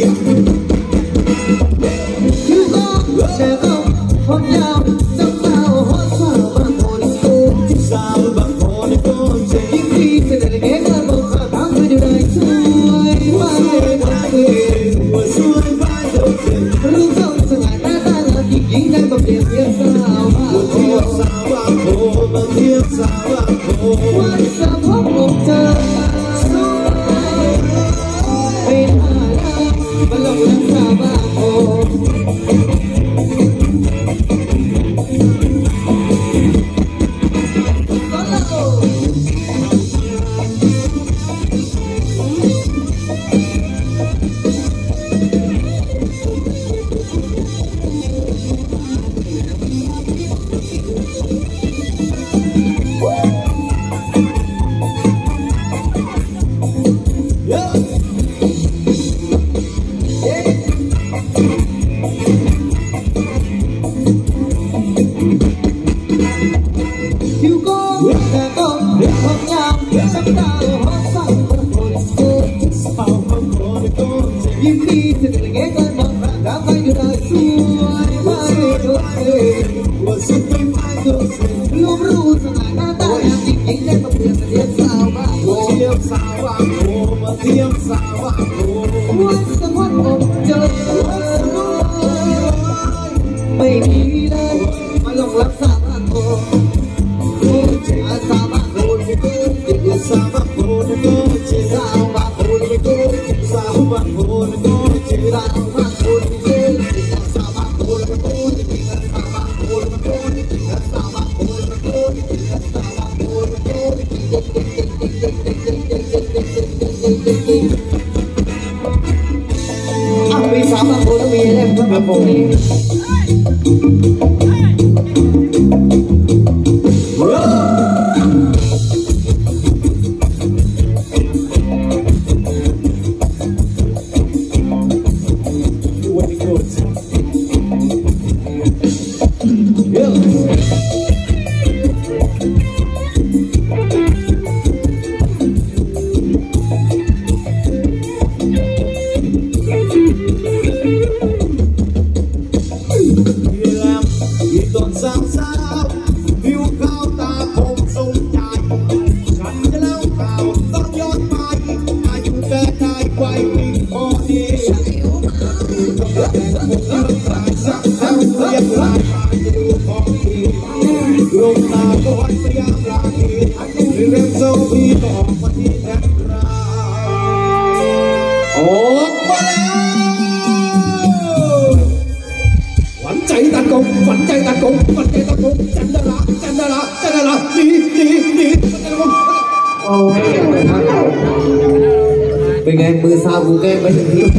เป็นไงมือซาบูแก้ไปถึงที่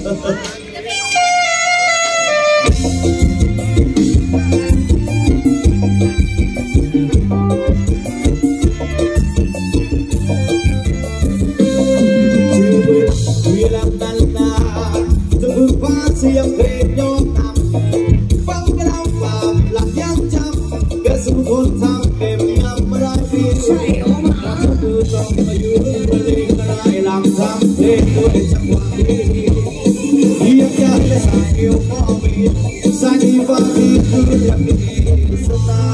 เสียงเพลงยอมนำฟังกันเอาฝ่าหลักยังจำแกสุขคนทำเก็บยำมาได้ปีใช่โอ้มาจะดูต้องมาอยู่เรื่องเพลงก็ได้ลำทำเพลงด้วยจังหวะที่ยังอยากได้สายเอวก็มีสายที่ฟังที่คืออย่างนี้สตา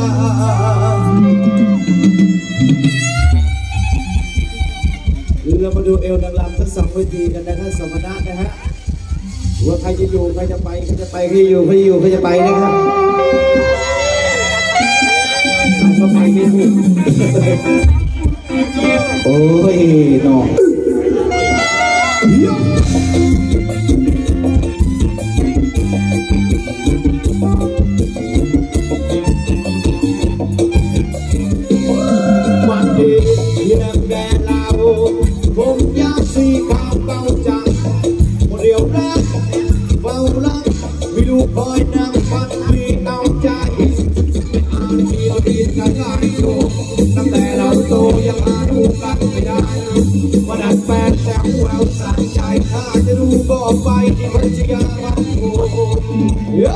เรามาดูเอวนางรำทั้งสองเวทีกันนะครับสมณะนะฮะว่าใครจะอยู่ใครจะไปใครจะไปใครอยู่ใครอยู่ใครจะไปนะครับก็ไปไม่ถูกโอ้ยน้องวันดียังแดดลาวผมอยากสีขาวเก่าจังคนเดียวรักเฝ้ารักไม่ดูคอยนั่งฟังมีเอาใจอ่านชีวิตกันง่ายโตตั้งแต่เราโตยังหาดูกันไม่ได้ว่าดันแฟนแต่แววสายใจถ้าจะรู้ก็ไปที่พัทยาบ้านโอ้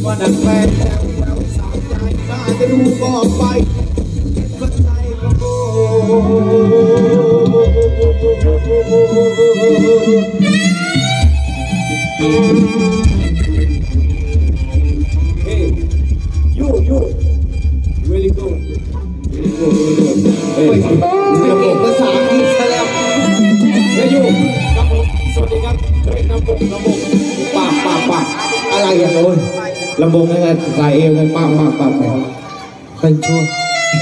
มาดักแฟนแล้วเราสาวใจน่าจะดูก็ไปก็ใจก็โHey, you, really good, really good, really good. ระบบภาษาอังกฤษซะแล้วเฮ้ยยูครับผมสวัสดีครับเป็นระบบปากอะไรอย่างโน้นระบบนั่นไงสายเอวไงปากใครชั่ว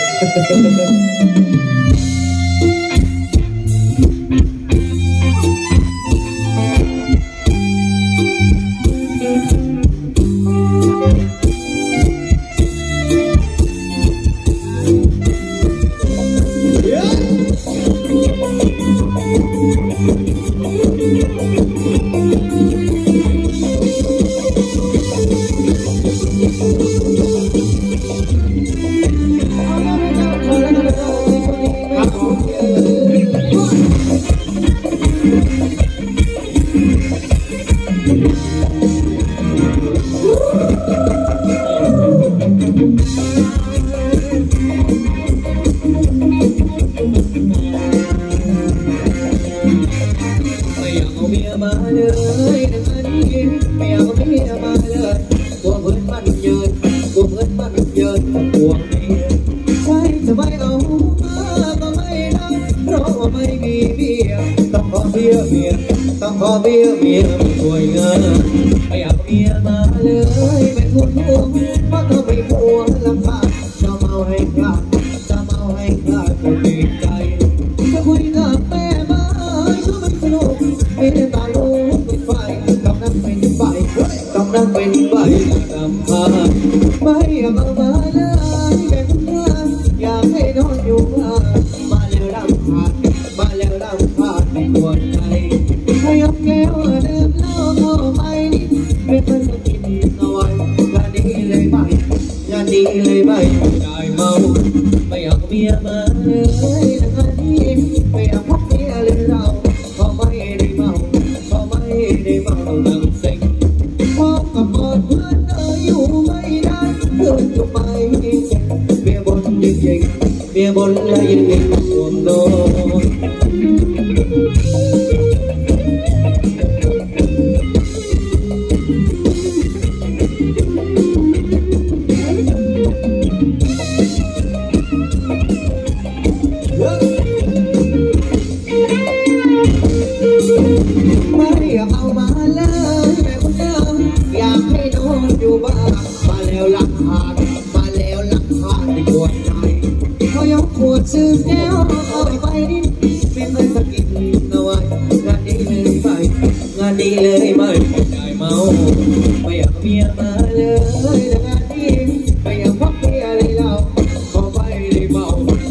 ต้องขอเบี้ยเมียช่วยเงินไม่อยากเมียมาเลยเป็นคนห่วงเพราะต้องไปผัวลำบากจะเมาให้คลาดจะติดใจจะคุยกับแม่มาก็ไม่สนุกไม่ได้ตายรู้เป็นไฟต้องนั่งเป็นไฟดำพาไม่อยากเอามาเลยเป็นเพื่อนอยากให้นอนอยู่มาแล้วดำพาไม่ปวดใจให้ยกแก้วดื่มเหล้าเข้าไปเป็นคนสกินเอาไว้งานดีเลยไม่ได้เมาไม่อยากเมียมาเลยงานนี้ไม่อยากพบเมียเลยเราเพราะไม่ได้เมาดังเซ็งพบกับกอดเพื่อนอยู่ไม่ได้เพื่อนจะไปเซ็งเมียบนยิงและยิงห่วงโดนซื้อแก้วเอาไปดิเป็นคนสกินเอาไว้งานดีเลยไม่ได้เมาไม่อยากเมียมาเลยงานนี้ไม่อยากพบเมียเลยเราขอไม่ได้เมา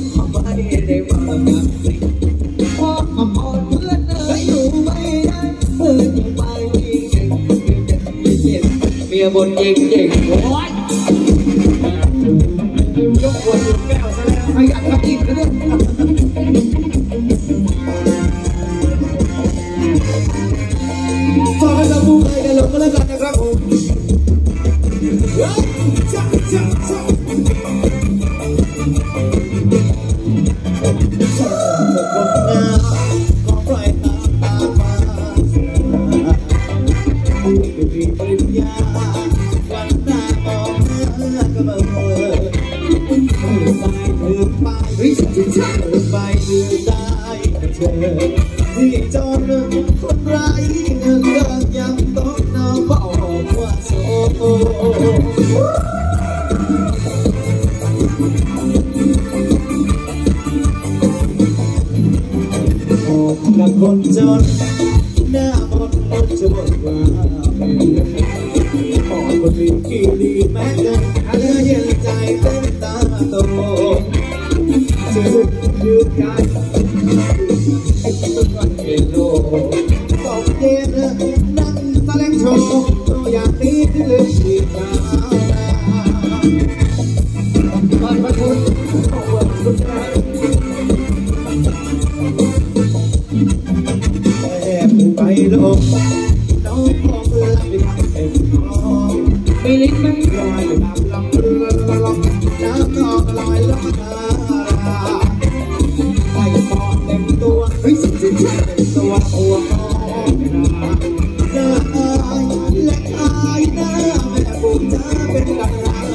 แบบนี้พอขอบอนเพื่อนอยู่ไม่ได้เพื่อนอยู่ไปเก่งเมียบนยิงโอ้ยยกหัวจุดแก้วซะแล้วไม่อยากทำอีกก็ได้ฝากให้เราพูดให้ได้ลงก็แล้วกันนะครับผมขอปล่อยตามามีปริญญาวันหน้ามองก็มาไปได้เธอที่จนคนไร้เงินเดือนยังต้องนอนบอกว่าโสกับคนจนหน้าหมดจะบอกว่าขอคนดีกี่ดีแม้เกินอะไรเย็นใจเต้นตาโตจะยืดใจต้นวันเอโลตกเย็นนั่งแถลงโชว์ตัวอย่างนี้ที่ลืมสีขาวบ้านพระคุณขอบคุณครับแอบไปลงน้องพอเพื่อนไปทำเต็มท้องไม่ลิ้นไม่น้ำนองลอยลอยมาไปกอดเต็มตัวเฮ้ยสิเต็มตัวหัวกองน้าอายและอายหน้าแม่บุญจ้าเป็นกำลัง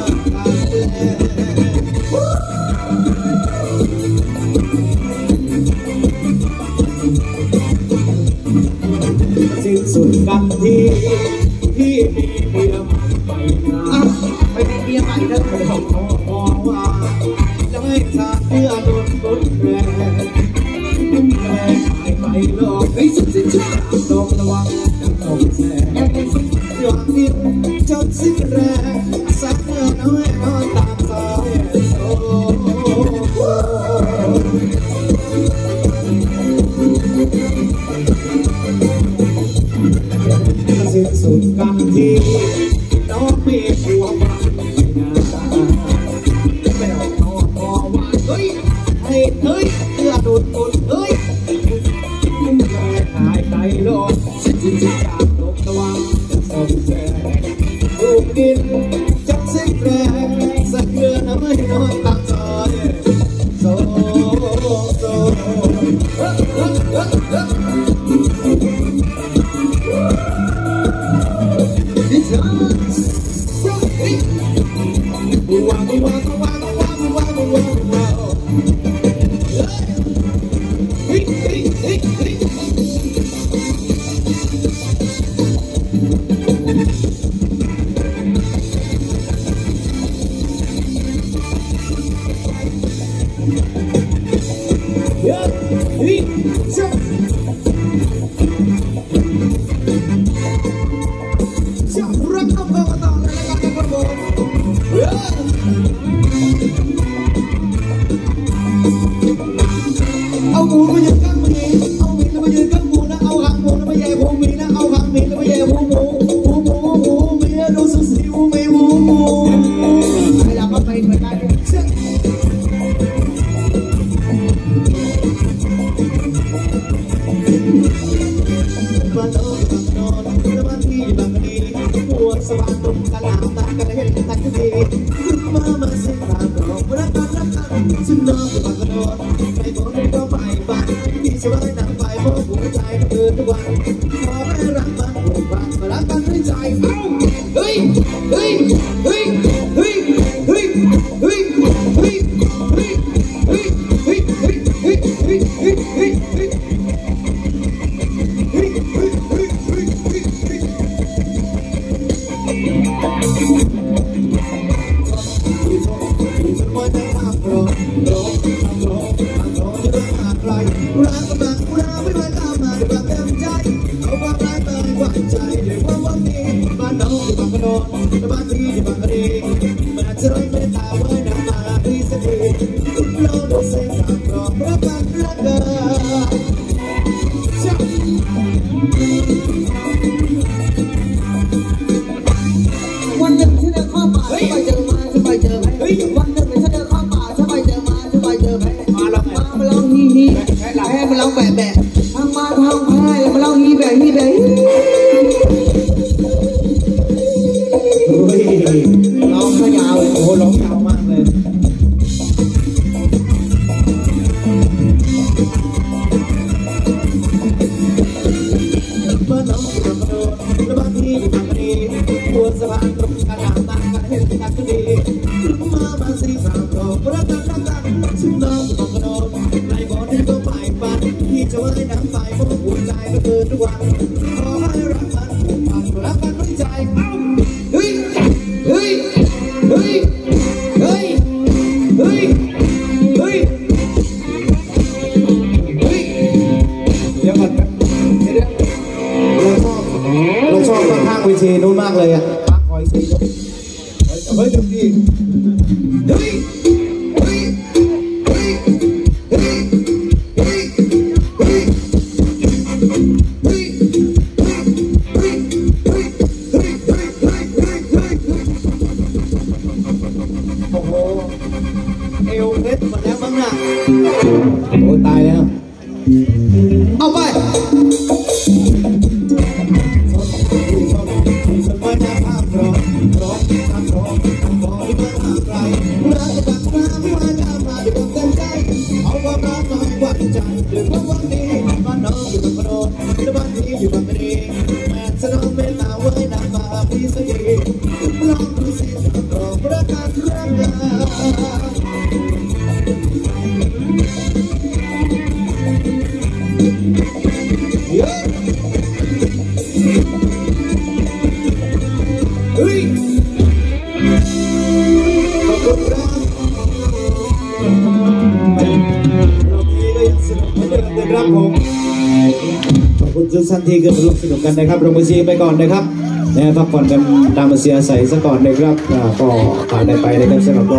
สิ้นสุดกันที่มีเมียใหม่ไปมีเมียใหม่แล้วไปขอว่าจะให้ชาเพื่อโดนกดแรงหายไปโลกให้สุดสิ้นสุดตกระวังจะตกแสงหวังนิดจนสิ้นแรงสักเมื่อน้อยนอนตามสายโซ่สิ้นสุดกันที่น้องมีผัวบ้านไม่น่าไม่ออกนอกพอว่าเฮ้ยเฮ้ยเฮ้ยเพื่อโดนคนเฮ้ยหายใจโลกสิ้นสุดจากโลกตะวันจะส่งแสงลูกดินจับสิ้นแรงสักเมื่อน้อยนอนตามซอยโซ่โซ่เอาหมูมายืนกันมีเอาหมีมายืนกันหมูนะเอาหางหมูนะมาแย่หูมีนะเอาหางหมีนะมาแย่หูหมูมีรู้สึกสิวไม่หูไอ้เราก็ไปเหมือนกันบ้านนอนแล้วบ้านที่บางกะดีปวดสว่างตรงกะลาตากันเห็นตากันดีมาเส้นทางตรงรักกันซึ่งน้องบางกะนอนไปบอกให้เราไปบ้านที่สบายนั่งไปเพราะหัวใจมันเกินทุกวันขอให้รักมันผูกพันมารักกันด้วยใจเฮ้ยเฮ้ยเฮ้ยเฮ้ยเฮ้ยเฮ้ยเฮ้ยเฮ้ยเฮ้ยเฮ้ยเฮ้ยเฮ้ยเฮ้ยเฮ้ยเฮ้ยเฮ้ยบ้านที่บางกะดีมาเจอไม่ตาไว้น้ำมาที่สตีเราดูเส้นทางกรอบรักกันรักกันวันหนึ่งฉันเดินเข้าป่าฉันไปเจอมาฉันไปเจอแพ้วันหนึ่งฉันเดินเข้าป่าฉันไปเจอมาฉันไปเจอแพ้มาลองฮีฮีแพ้มาลองแบะแบะทางมาทางแพ้แล้วมาลองฮีแบะฮีแบะร้องก็ยาวโอ้โหร้องยาวมากเลยบ้านน้องอยู่บางกะโดและบ้านที่อยู่บางกะดีปวดสะพานตรงกระดาษต่างกันเห็นกันก็ดีมาสีสามดอกรักกันซึ่งน้องอยู่บางกะโดในบ่อที่ต้องไปบ้านที่จะว่ายน้ำไปเพราะหัวใจก็เกินทุกวันขอให้รักกันผูกพันรักกันด้วยใจเฮ้ยเฮ้ยเฮ้ยเฮ้ยเฮ้ยเฮ้ยเฮ้ยเดี๋ยวก่อนเดี๋ยวเราชอบข้างๆเวทีนู้นมากเลยอ่ะปักคอยซีเฮ้ยดูดิเฮ้ยเฮ้ยเฮ้ยเฮ้ยเฮ้ยเฮ้ยเฮ้ยโอ้โหเอวเพชรหมดแล้วมั้งน่ะโอ้ตายแล้วเอาไปสมัยหน้าภาพร้องทำร้องที่มาหาใครเฮ้ยขอบคุณครับเราทีก็ยังสนุกเหมือนเดิมนะครับผมขอบคุณทุกท่านที่เกิดมาร่วมสนุกกันนะครับเรามือซีไปก่อนนะครับพักผ่อนกันตามมาเสียใส่ซะก่อนนะครับก็ผ่านได้ไปนะครับสำหรับ